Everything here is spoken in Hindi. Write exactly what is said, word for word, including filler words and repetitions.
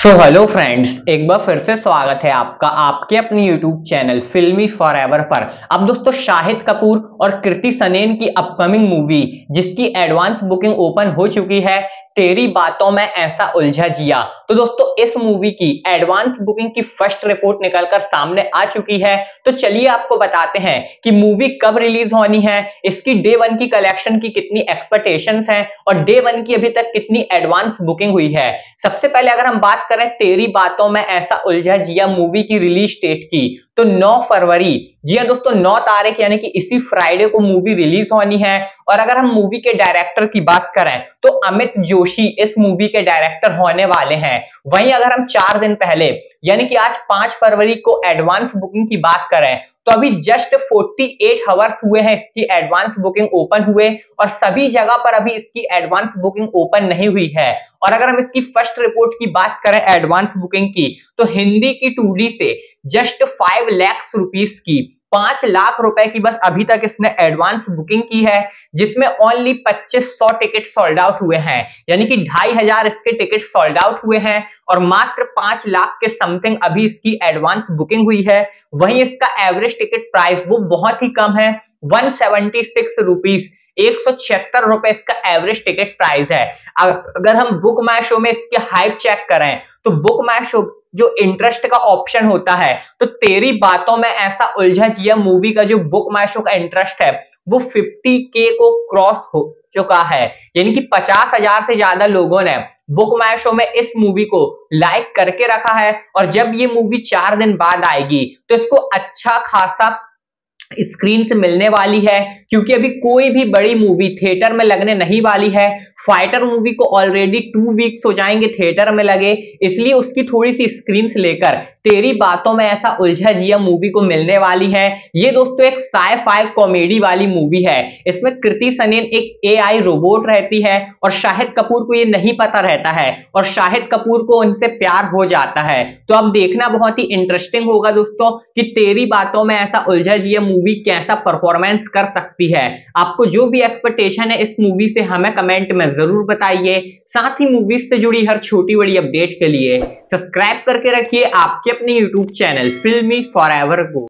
सो हेलो फ्रेंड्स, एक बार फिर से स्वागत है आपका आपके अपने यूट्यूब चैनल फिल्मी फॉरएवर पर। अब दोस्तों शाहिद कपूर और कृति सनन की अपकमिंग मूवी जिसकी एडवांस बुकिंग ओपन हो चुकी है, तेरी बातों में ऐसा उलझा जिया। तो दोस्तों इस मूवी की एडवांस बुकिंग की फर्स्ट रिपोर्ट निकलकर सामने आ चुकी है। तो चलिए आपको बताते हैं कि मूवी कब रिलीज होनी है, इसकी डे वन की कलेक्शन की कितनी एक्सपेक्टेशंस हैं और डे वन की अभी तक कितनी एडवांस बुकिंग हुई है। सबसे पहले अगर हम बात करें तेरी बातों में ऐसा उलझा जिया मूवी की रिलीज डेट की, तो नौ फरवरी, जी हां दोस्तों, नौ तारीख यानी कि इसी फ्राइडे को मूवी रिलीज होनी है। और अगर हम मूवी के डायरेक्टर की बात करें तो अमित जोशी इस मूवी के डायरेक्टर होने वाले हैं। वहीं अगर हम चार दिन पहले यानी कि आज पांच फरवरी को एडवांस बुकिंग की बात करें तो अभी जस्ट अड़तालीस आवर्स हुए हैं इसकी एडवांस बुकिंग ओपन हुए और सभी जगह पर अभी इसकी एडवांस बुकिंग ओपन नहीं हुई है। और अगर हम इसकी फर्स्ट रिपोर्ट की बात करें एडवांस बुकिंग की, तो हिंदी की टू डी से जस्ट फाइव लाख रुपीस की पांच लाख रुपए की बस अभी तक इसने एडवांस बुकिंग की है, जिसमें ओनली पच्चीस सौ टिकट सोल्ड आउट हुए हैं, यानी कि ढाई हजार इसके टिकट सोल्ड आउट हुए हैं और मात्र पांच लाख के समथिंग अभी इसकी एडवांस बुकिंग हुई है। वहीं इसका एवरेज टिकट प्राइस वो बहुत ही कम है, वन सेवेंटी सिक्स रुपीस, एक सौ छिहत्तर रुपए इसका एवरेज टिकट प्राइस है। अगर हम बुक माई शो में इसके हाइप चेक करें तो बुक माई शो जो इंटरेस्ट का ऑप्शन होता है, तो तेरी बातों में ऐसा उलझा जिया मूवी का जो बुक माई शो का इंटरेस्ट है वो फिफ्टी के को क्रॉस हो चुका है, यानी कि पचास हजार से ज्यादा लोगों ने बुक माई शो में इस मूवी को लाइक करके रखा है। और जब ये मूवी चार दिन बाद आएगी तो इसको अच्छा खासा स्क्रीन से मिलने वाली है, क्योंकि अभी कोई भी बड़ी मूवी थिएटर में लगने नहीं वाली है। फाइटर मूवी को ऑलरेडी टू वीक्स हो जाएंगे थिएटर में लगे, इसलिए उसकी थोड़ी सी स्क्रीन से लेकर तेरी बातों में ऐसा उलझा जिया मूवी को मिलने वाली है। ये दोस्तों एक साई फाई कॉमेडी वाली मूवी है। इसमें कृति सनन एक एआई रोबोट रहती है और शाहिद कपूर को ये नहीं पता रहता है और शाहिद कपूर को उनसे प्यार हो जाता है। तो अब देखना बहुत ही इंटरेस्टिंग होगा दोस्तों कि तेरी बातों में ऐसा उलझा जिया मूवी कैसा परफॉर्मेंस कर सकती है। आपको जो भी एक्सपेक्टेशन है इस मूवी से हमें कमेंट में जरूर बताइए। साथ ही मूवीज से जुड़ी हर छोटी बड़ी अपडेट के लिए सब्सक्राइब करके रखिए आपके अपने यूट्यूब चैनल फिल्मी फॉरएवर को।